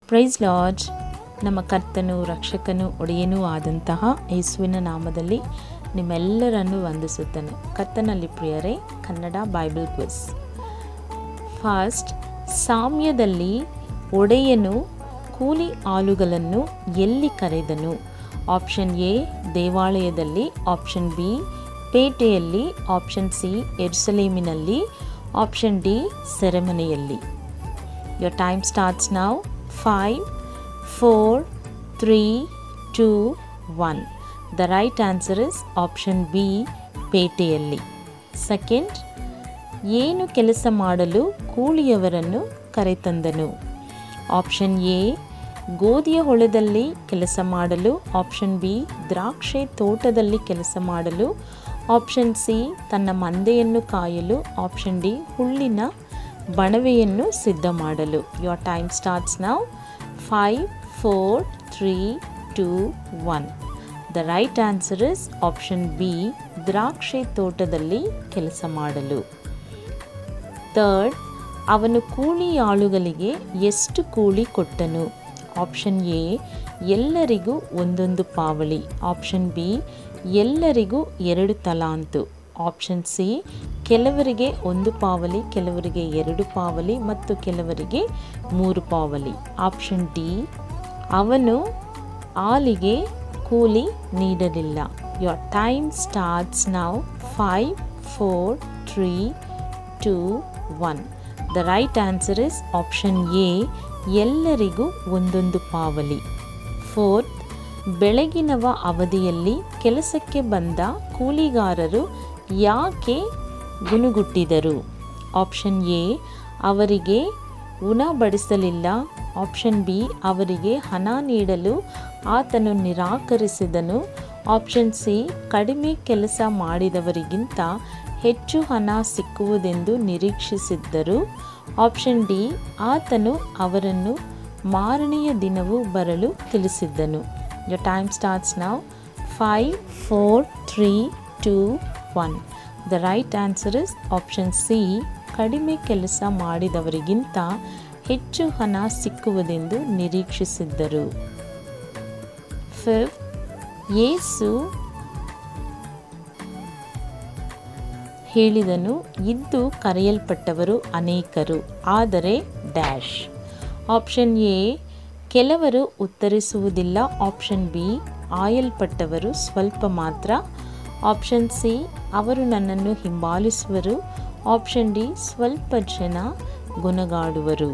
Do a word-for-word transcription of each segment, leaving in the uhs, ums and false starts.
Price lord. ನಮ್ಮ ಕರ್ತನು ರಕ್ಷಕನು ಒಡೆಯನೂ ಆದಂತಹ ಯೇಸುವಿನ ನಾಮದಲ್ಲಿ ನಿಮ್ಮೆಲ್ಲರನ್ನು ವಂದಿಸುತ್ತೇನೆ. ಕರ್ತನಲ್ಲಿ ಪ್ರಿಯರೇ, ಕನ್ನಡ ಬೈಬಲ್ ಕ್ವಿಸ್. ಫಸ್ಟ್, ಸಾಮ್ಯದಲ್ಲಿ ಒಡೆಯನು ಕೂಲಿ ಆಳುಗಳನ್ನು ಎಲ್ಲಿ ಕರೆದನು? ಆಪ್ಷನ್ ಎ ದೇವಾಲಯದಲ್ಲಿ, ಆಪ್ಷನ್ ಬಿ ಪೇಟೆಯಲ್ಲಿ, ಆಪ್ಷನ್ ಸಿ ಯೆರೂಸಲೇಮಿನಲ್ಲಿ, ಆಪ್ಷನ್ ಡಿ ಸೆರೆಮನೆಯಲ್ಲಿ. Your time starts now. Five, four, three, two, one. The right answer is option B, ಪೇಟೆಯಲ್ಲಿ. ಸೆಕೆಂಡ್, ಏನು ಕೆಲಸ ಮಾಡಲು ಕೂಲಿಯವರನ್ನು ಕರೆತಂದನು? ಆಪ್ಷನ್ ಎ ಗೋಧಿಯ ಹೊಲದಲ್ಲಿ ಕೆಲಸ ಮಾಡಲು, ಆಪ್ಷನ್ ಬಿ ದ್ರಾಕ್ಷೆ ತೋಟದಲ್ಲಿ ಕೆಲಸ ಮಾಡಲು, ಆಪ್ಷನ್ ಸಿ ತನ್ನ ಮಂದೆಯನ್ನು ಕಾಯಲು, ಆಪ್ಷನ್ ಡಿ ಹುಲ್ಲಿನ ಬಣವೆಯನ್ನು ಸಿದ್ಧ ಮಾಡಲು. Your time starts now. Five, four, three, two, one. The right answer is option B, ದ್ರಾಕ್ಷೆ ತೋಟದಲ್ಲಿ ಕೆಲಸ ಮಾಡಲು. ಥರ್ಡ್, ಅವನು ಕೂಲಿ ಆಳುಗಳಿಗೆ ಎಷ್ಟು ಕೂಲಿ ಕೊಟ್ಟನು? ಆಪ್ಷನ್ ಎ ಎಲ್ಲರಿಗೂ ಒಂದೊಂದು ಪಾವಳಿ, ಆಪ್ಷನ್ ಬಿ ಎಲ್ಲರಿಗೂ ಎರಡು ತಲಾಂತು, ಆಪ್ಷನ್ ಸಿ ಕೆಲವರಿಗೆ ಒಂದು ಪಾವಲಿ, ಕೆಲವರಿಗೆ ಎರಡು ಪಾವಲಿ ಮತ್ತು ಕೆಲವರಿಗೆ ಮೂರು ಪಾವಲಿ, ಆಪ್ಷನ್ ಡಿ ಅವನು ಆಳಿಗೆ ಕೂಲಿ ನೀಡಲಿಲ್ಲ. Your time starts now. Five, four, three, two, one. The right answer is option A, ಎಲ್ಲರಿಗೂ ಒಂದೊಂದು ಪಾವಲಿ. ಫೋರ್ತ್, ಬೆಳಗಿನವ ಅವಧಿಯಲ್ಲಿ ಕೆಲಸಕ್ಕೆ ಬಂದ ಕೂಲಿಗಾರರು ಯಾಕೆ ಗುನುಗುಟ್ಟಿದರು? ಆಪ್ಷನ್ ಎ ಅವರಿಗೆ ಉಣಬಡಿಸಲಿಲ್ಲ, ಆಪ್ಷನ್ ಬಿ ಅವರಿಗೆ ಹಣ ನೀಡಲು ಆತನು ನಿರಾಕರಿಸಿದನು, ಆಪ್ಷನ್ ಸಿ ಕಡಿಮೆ ಕೆಲಸ ಮಾಡಿದವರಿಗಿಂತ ಹೆಚ್ಚು ಹಣ ಸಿಕ್ಕುವುದೆಂದು ನಿರೀಕ್ಷಿಸಿದ್ದರು, ಆಪ್ಷನ್ ಡಿ ಆತನು ಅವರನ್ನು ಮಾರನೆಯ ದಿನವೂ ಬರಲು ತಿಳಿಸಿದ್ದನು. Your time starts now. Five, four, three, two, one. The right answer is option C, ಕಡಿಮೆ ಕೆಲಸ ಮಾಡಿದವರಿಗಿಂತ ಹೆಚ್ಚು ಹಣ ಸಿಕ್ಕುವುದೆಂದು ನಿರೀಕ್ಷಿಸಿದ್ದರು. ಫಿಫ್ತ್, ಯೇಸು ಹೇಳಿದನು, ಇದ್ದು ಕರೆಯಲ್ಪಟ್ಟವರು ಅನೇಕರು, ಆದರೆ ಡ್ಯಾಶ್. ಆಪ್ಷನ್ ಎ ಕೆಲವರು ಉತ್ತರಿಸುವುದಿಲ್ಲ, ಆಪ್ಷನ್ ಬಿ ಆಯಲ್ಪಟ್ಟವರು ಸ್ವಲ್ಪ ಮಾತ್ರ, ಆಪ್ಷನ್ ಸಿ ಅವರು ನನ್ನನ್ನು ಹಿಂಬಾಲಿಸುವರು, ಆಪ್ಷನ್ ಡಿ ಸ್ವಲ್ಪ ಜನ ಗುಣಗಾಡುವರು.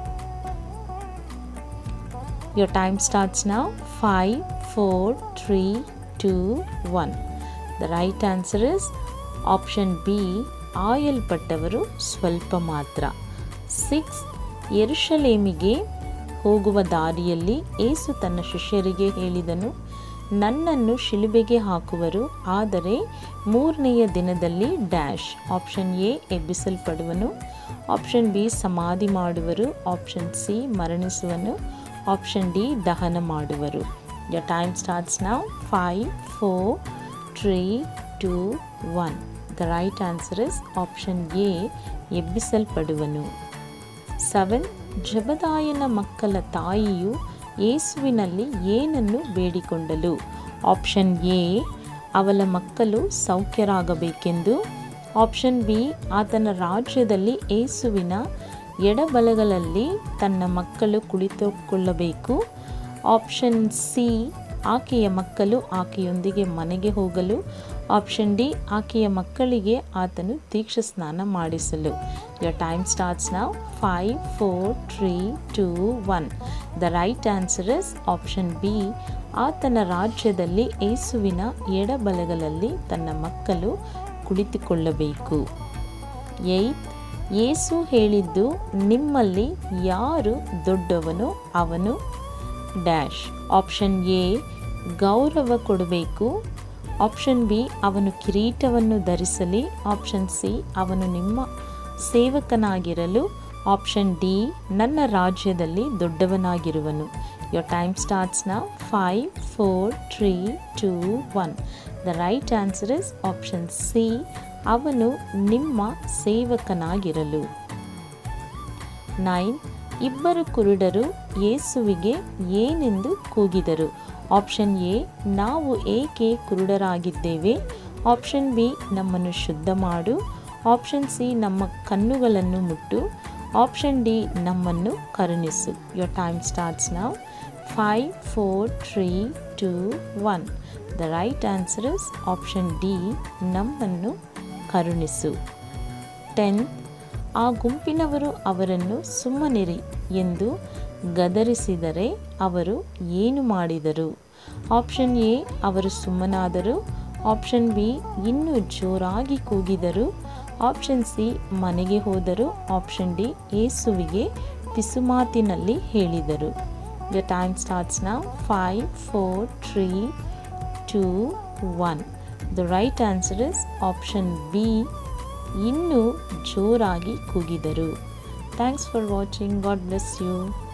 Your time starts now. Five, four, three, two, one. The right answer is option B, ಆಯಲ್ಪಟ್ಟವರು ಸ್ವಲ್ಪ ಮಾತ್ರ. ಸಿಕ್ಸ್, ಯೆರೂಸಲೇಮಿಗೆ ಹೋಗುವ ದಾರಿಯಲ್ಲಿ ಯೇಸು ತನ್ನ ಶಿಷ್ಯರಿಗೆ ಹೇಳಿದನು, ನನ್ನನ್ನು ಶಿಲುಬೆಗೆ ಹಾಕುವರು, ಆದರೆ ಮೂರನೆಯ ದಿನದಲ್ಲಿ ಡ್ಯಾಶ್. ಆಪ್ಷನ್ ಎ ಎಬ್ಬಿಸಲ್ಪಡುವನು, ಆಪ್ಷನ್ ಬಿ ಸಮಾಧಿ ಮಾಡುವರು, ಆಪ್ಷನ್ ಸಿ ಮರಣಿಸುವನು, ಆಪ್ಷನ್ ಡಿ ದಹನ ಮಾಡುವರು. Your time starts now. Five, four, three, two, one. The right answer is option A, ಎಬ್ಬಿಸಲ್ಪಡುವನು. ಸೆವೆನ್, ಜೆಬೆದಾಯನ ಮಕ್ಕಳ ತಾಯಿಯು ಯೇಸುವಿನಲ್ಲಿ ಏನನ್ನು ಬೇಡಿಕೊಂಡಳು? ಆಪ್ಷನ್ ಎ ಅವಳ ಮಕ್ಕಳು ಸೌಖ್ಯರಾಗಬೇಕೆಂದು, ಆಪ್ಷನ್ ಬಿ ಆತನ ರಾಜ್ಯದಲ್ಲಿ ಯೇಸುವಿನ ಎಡಬಲಗಳಲ್ಲಿ ತನ್ನ ಮಕ್ಕಳು ಕುಳಿತುಕೊಳ್ಳಬೇಕು, ಆಪ್ಷನ್ ಸಿ ಆಕೆಯ ಮಕ್ಕಳು ಆಕೆಯೊಂದಿಗೆ ಮನೆಗೆ ಹೋಗಲು, ಆಪ್ಷನ್ ಡಿ ಆಕೆಯ ಮಕ್ಕಳಿಗೆ ಆತನು ದೀಕ್ಷಾ ಸ್ನಾನ ಮಾಡಿಸಲು. Your time starts now. Five, four, three, two, one. The right answer is option B, ಆತನ ರಾಜ್ಯದಲ್ಲಿ ಯೇಸುವಿನ ಎಡಬಲಗಳಲ್ಲಿ ತನ್ನ ಮಕ್ಕಳು ಕುಳಿತುಕೊಳ್ಳಬೇಕು. ಏಯ್ತ್, ಯೇಸು ಹೇಳಿದ್ದು, ನಿಮ್ಮಲ್ಲಿ ಯಾರು ದೊಡ್ಡವನು ಅವನು ಡ್ಯಾಶ್. ಆಪ್ಷನ್ ಎ ಗೌರವ ಕೊಡಬೇಕು, ಆಪ್ಷನ್ ಬಿ ಅವನು ಕಿರೀಟವನ್ನು ಧರಿಸಲಿ, ಆಪ್ಷನ್ ಸಿ ಅವನು ನಿಮ್ಮ ಸೇವಕನಾಗಿರಲು, ಆಪ್ಷನ್ ಡಿ ನನ್ನ ರಾಜ್ಯದಲ್ಲಿ ದೊಡ್ಡವನಾಗಿರುವನು. Your time starts now. Five, four, three, two, one. The right answer is option C, ಅವನು ನಿಮ್ಮ ಸೇವಕನಾಗಿರಲು. ನೈನ್, ಇಬ್ಬರು ಕುರುಡರು ಯೇಸುವಿಗೆ ಏನೆಂದು ಕೂಗಿದರು? ಆಪ್ಷನ್ ಎ, ನಾವು ಏಕೆ ಕುರುಡರಾಗಿದ್ದೇವೆ. ಆಪ್ಷನ್ ಬಿ, ನಮ್ಮನ್ನು ಶುದ್ಧ ಮಾಡು. ಆಪ್ಷನ್ ಸಿ, ನಮ್ಮ ಕಣ್ಣುಗಳನ್ನು ಮುಟ್ಟು. ಆಪ್ಷನ್ ಡಿ, ನಮ್ಮನ್ನು ಕರುಣಿಸು. Your time starts now. Five four three two one. The right answer is option D, ನಮ್ಮನ್ನು ಕರುಣಿಸು. ಟೆನ್. ಆ ಗುಂಪಿನವರು ಅವರನ್ನು ಸುಮ್ಮನಿರಿ ಎಂದು ಗದರಿಸಿದರೆ ಅವರು ಏನು ಮಾಡಿದರು? ಆಪ್ಷನ್ ಎ, ಅವರು ಸುಮ್ಮನಾದರು. ಆಪ್ಷನ್ ಬಿ, ಇನ್ನೂ ಜೋರಾಗಿ ಕೂಗಿದರು. ಆಪ್ಷನ್ ಸಿ, ಮನೆಗೆ ಹೋದರು. ಆಪ್ಷನ್ ಡಿ, ಯೇಸುವಿಗೆ ಪಿಸುಮಾತಿನಲ್ಲಿ ಹೇಳಿದರು. The time starts now. Five four three two one. The right answer is option B, ಇನ್ನೂ ಜೋರಾಗಿ ಕೂಗಿದರು. Thanks for watching. God bless you.